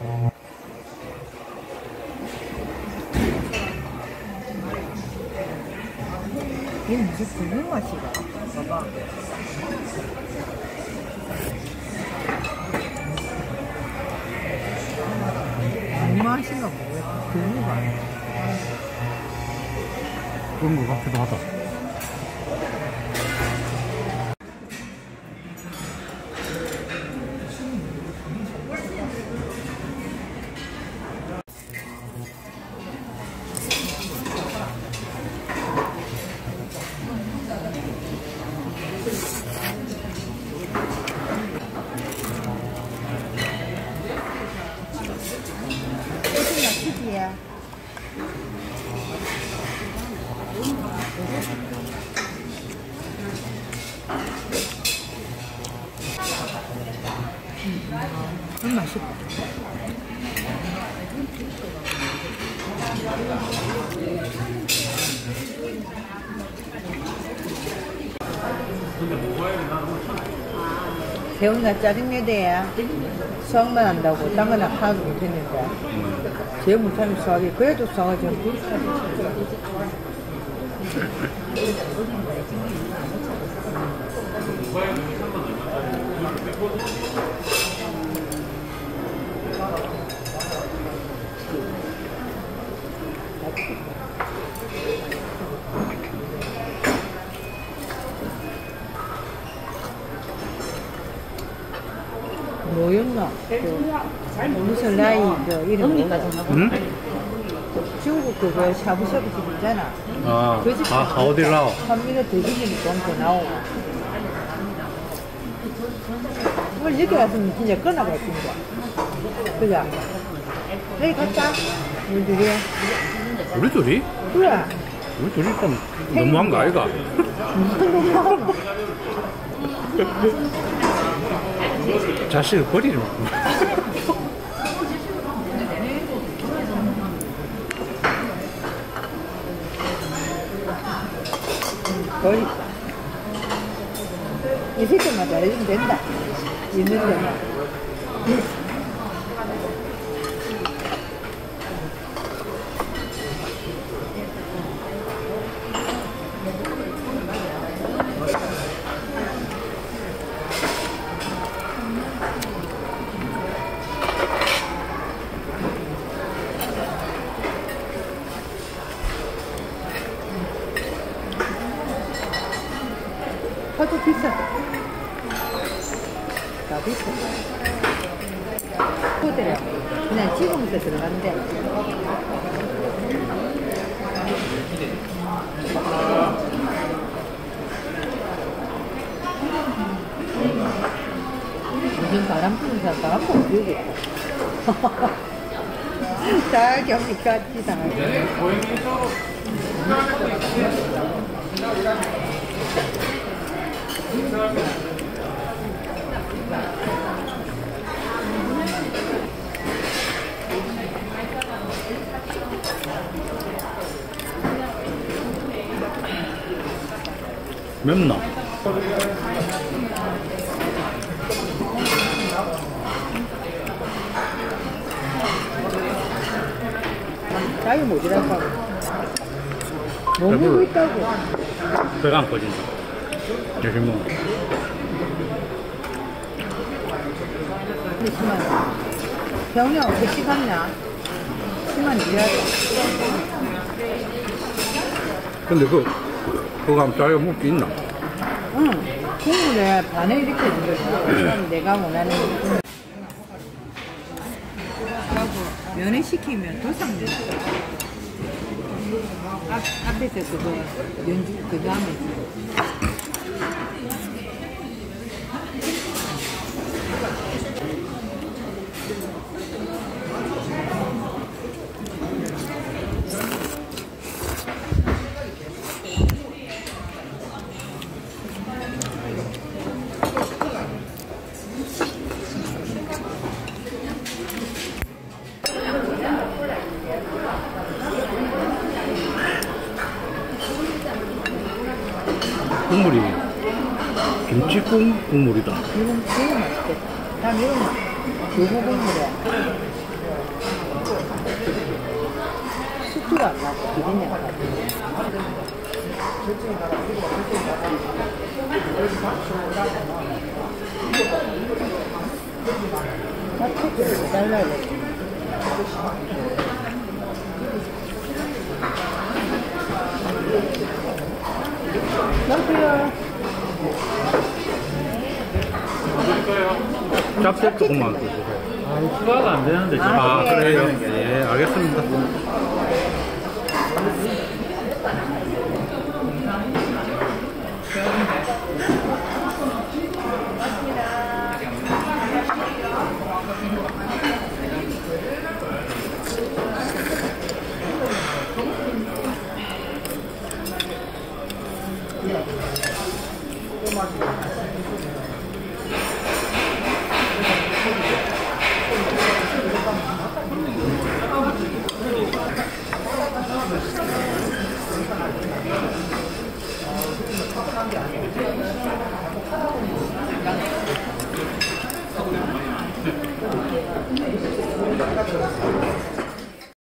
이게 무슨 붉은 맛이야? 봐봐. 이 맛인가 뭐야? 붉은 거 아니야? 그런 거 같기도 하다. 맛있다. 새우나 짜증내대야 수학만 한다고 딴 건 하나도 못했는데 제일 못하면 수학이 그래도 수학을 좀 뭐였나? 무슨 라이 그 이름 뭐야? 응? 중국 그거 샤브샤브 집 있잖아. 아, 그 집. 하오디라오. 한미가 드시면 좀더 나오고. 오늘 이렇게 왔으면 진짜 끊어갈 텐데. 그죠? 여기 갔다. 우리 둘이. 우리 둘이? 그래. 우리 둘이 좀 너무한 거 아이가? 너무한 거. 자식을 버리지 마. 버리자. 이 새끼만 잘해주면 된다. 있는 데만. 파도 비싸. 다 비싸. 호텔에 그냥 찍으면서 들어간대. 요즘 바람 부는 사람 바람 보고 비우겠다. 잘 경기 같이 당하게. 맵나? 자기 뭐지랄까? 못 먹고 있다고. 배가 안 꺼진다. 열심히 먹어. 근데 심한 병이 어떻게 갔냐? 심한 일이야. 근데 그거 하면 자기가 먹을 수 있나? 응. 국물에 반을 이렇게 준 거지. 내가 원하는. 하고 면을 시키면 도상돼. 앞에서 그거 연주 그 다음에. 국물이 김치국 국물이다. 이건 되게 맛있겠다. 난 이건 두부 국물이야. 비린내. 잘라야 돼. 남편이요. 짭새 조금만 주세요. 아, 추가가 안 되는데, 지금. 아, 네. 그래요? 예, 알겠습니다.